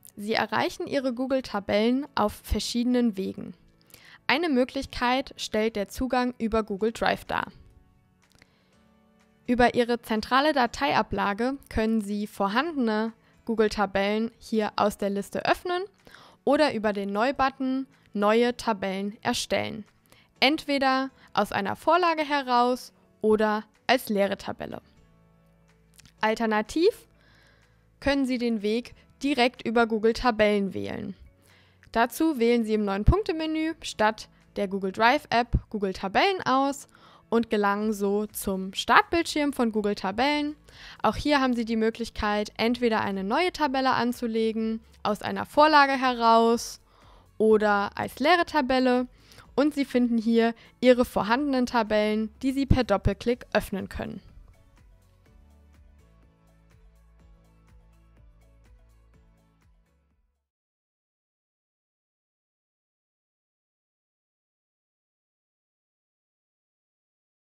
Sie erreichen Ihre Google-Tabellen auf verschiedenen Wegen. Eine Möglichkeit stellt der Zugang über Google Drive dar. Über Ihre zentrale Dateiablage können Sie vorhandene Google-Tabellen hier aus der Liste öffnen oder über den Neu-Button Neue Tabellen erstellen. Entweder aus einer Vorlage heraus oder als leere Tabelle. Alternativ können Sie den Weg direkt über Google Tabellen wählen. Dazu wählen Sie im 9-Punkte-Menü statt der Google Drive-App Google Tabellen aus und gelangen so zum Startbildschirm von Google Tabellen. Auch hier haben Sie die Möglichkeit, entweder eine neue Tabelle anzulegen, aus einer Vorlage heraus oder als leere Tabelle. Und Sie finden hier Ihre vorhandenen Tabellen, die Sie per Doppelklick öffnen können.